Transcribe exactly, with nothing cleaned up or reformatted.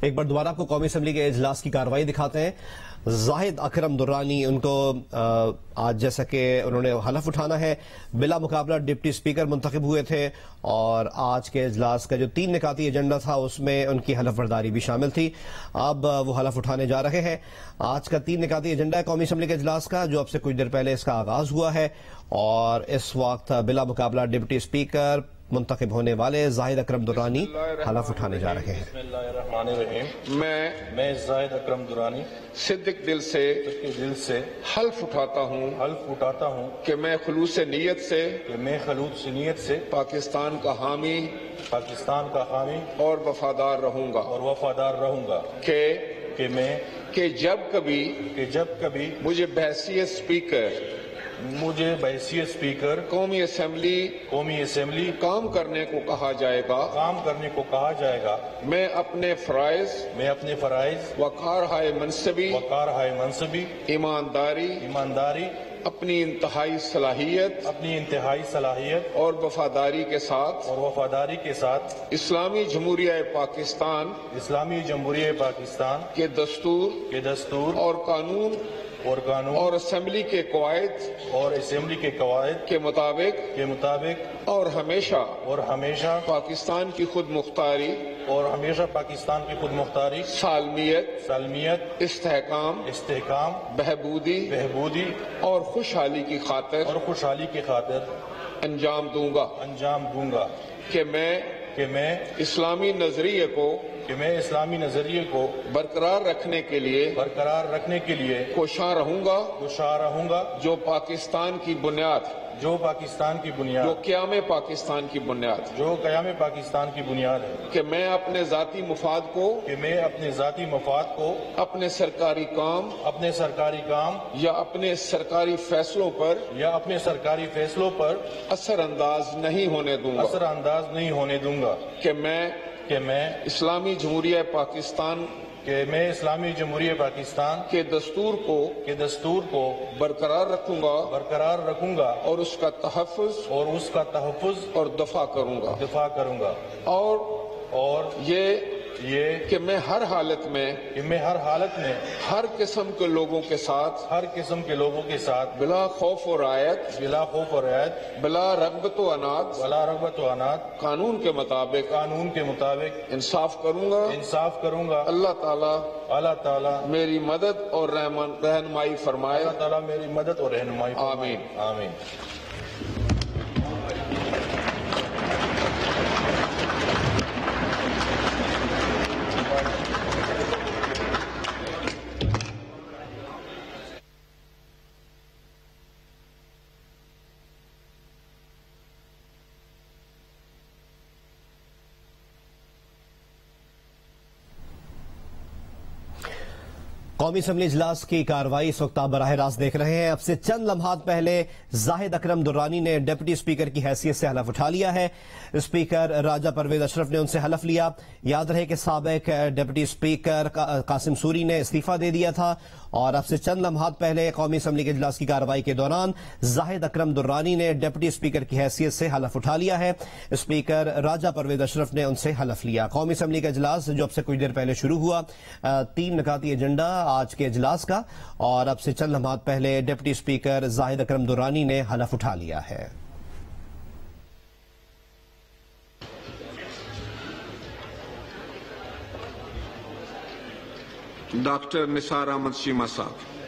ایک بار دوبارہ آپ کو قومی اسمبلی کے اجلاس کی کارروائی دکھاتے ہیں۔ زاہد اکرم درانی، ان کو آج جیسا کہ انہوں نے حلف اٹھانا ہے، بلا مقابلہ ڈپٹی اسپیکر منتخب ہوئے تھے، اور آج کے اجلاس کا جو تین نکاتی ایجنڈا تھا اس میں ان کی حلف برداری بھی شامل تھی۔ اب وہ حلف اٹھانے جا رہے ہیں۔ آج کا تین نکاتی ایجنڈا ہے قومی اسمبلی کے اجلاس کا، جو اب سے کچھ دیر پہلے اس کا آغاز ہوا ہے، اور اس وقت بلا مقابلہ ڈپٹی اسپیکر منتخب ہونے والے زاہد اکرم درانی حلف اٹھانے جا رہے ہیں۔ بسم اللہ الرحمن الرحیم۔ میں میں زاہد اکرم درانی صدق دل سے دل سے حلف اٹھاتا ہوں حلف اٹھاتا ہوں کہ میں خلوص نیت سے کہ میں خلوص نیت سے پاکستان کا حامی پاکستان کا حامی اور وفادار رہوں گا، اور وفادار رہوں گا، کہ کہ میں کہ جب کبھی کہ جب کبھی مجھے بحیثیت اسپیکر مجھے بحیثیت اسپیکر قومی اسمبلی قومی اسمبلی کام کرنے کو کہا جائے گا، کام کرنے کو کہا جائے گا، میں اپنے فرائض میں اپنے فرائض وقار ہائے منصبی وقار ہائے منصبی ایمانداری ایمانداری اپنی انتہائی صلاحیت اپنی انتہائی صلاحیت اور وفاداری کے ساتھ اور وفاداری کے ساتھ اسلامی جمہوریہ پاکستان اسلامی جمہوریہ پاکستان کے دستور کے دستور اور قانون اور قانون اور اسمبلی کے قواعد اور اسمبلی کے قواعد کے مطابق کے مطابق اور ہمیشہ اور ہمیشہ پاکستان کی خود مختاری، اور ہمیشہ پاکستان کی خود مختاری، سالمیت، سالمیت، استحکام، استحکام، بہبودی بہبودی اور خوشحالی کی خاطر اور خوشحالی کی خاطر انجام دوں گا، انجام دوں گا، کہ میں کہ میں اسلامی نظریے کو کہ میں اسلامی نظریے کو برقرار رکھنے کے لیے برقرار رکھنے کے لیے کوشاں رہوں گا، کوشاں رہوں گا، جو پاکستان کی بنیاد جو پاکستان کی جو بنیاد قیام پاکستان کی بنیاد جو قیام پاکستان کی بنیاد ہے، کہ میں اپنے ذاتی مفاد کو کہ میں اپنے ذاتی مفاد کو اپنے سرکاری کام اپنے سرکاری کام یا اپنے سرکاری فیصلوں پر یا اپنے سرکاری فیصلوں پر اثر انداز نہیں ہونے دوں گا، اثر انداز نہیں ہونے دوں گا، کہ میں کہ میں اسلامی جمہوریہ پاکستان کہ میں اسلامی جمہوریہ پاکستان کے دستور کو کے دستور کو برقرار رکھوں گا برقرار رکھوں گا اور اس کا تحفظ اور اس کا تحفظ اور دفاع کروں گا، دفاع کروں گا، اور اور یہ یہ کہ میں ہر حالت میں کہ میں ہر حالت میں ہر قسم کے لوگوں کے ساتھ ہر قسم کے لوگوں کے ساتھ بلا خوف و رعایت، بلا خوف و رعایت، بلا رغبت و عناد، ولا رغبت و عناد، قانون کے مطابق قانون کے مطابق انصاف کروں گا۔ انصاف کروں گا۔ اللہ تعالیٰ اللہ تعالیٰ میری مدد اور رہنمائی فرمائے۔ اللہ تعالیٰ میری مدد اور رہنمائی فرمائے۔ آمین۔ آمین۔ قومی اسمبلی اجلاس کی کارروائی اس وقت آپ براہ راست دیکھ رہے ہیں۔ اب سے چند لمحات پہلے زاہد اکرم درانی نے ڈپٹی اسپیکر کی حیثیت سے حلف اٹھا لیا ہے۔ اسپیکر راجہ پرویز اشرف نے ان سے حلف لیا۔ یاد رہے کہ سابق ڈپٹی اسپیکر قاسم سوری نے استعفیٰ دے دیا تھا، اور اب سے چند لمحات پہلے قومی اسمبلی کے اجلاس کی کارروائی کے دوران زاہد اکرم درانی نے ڈپٹی اسپیکر کی حیثیت سے حلف اٹھا لیا ہے۔ اسپیکر راجہ پرویز اشرف نے ان سے حلف لیا۔ قومی اسمبلی کا اجلاس جو اب سے کچھ دیر پہلے شروع ہوا، تین نکاتی ایجنڈا آج کے اجلاس کا، اور اب سے چند لمحات پہلے ڈپٹی اسپیکر زاہد اکرم درانی نے حلف اٹھا لیا ہے۔ ڈاکٹر نثار احمد شیما صاحب۔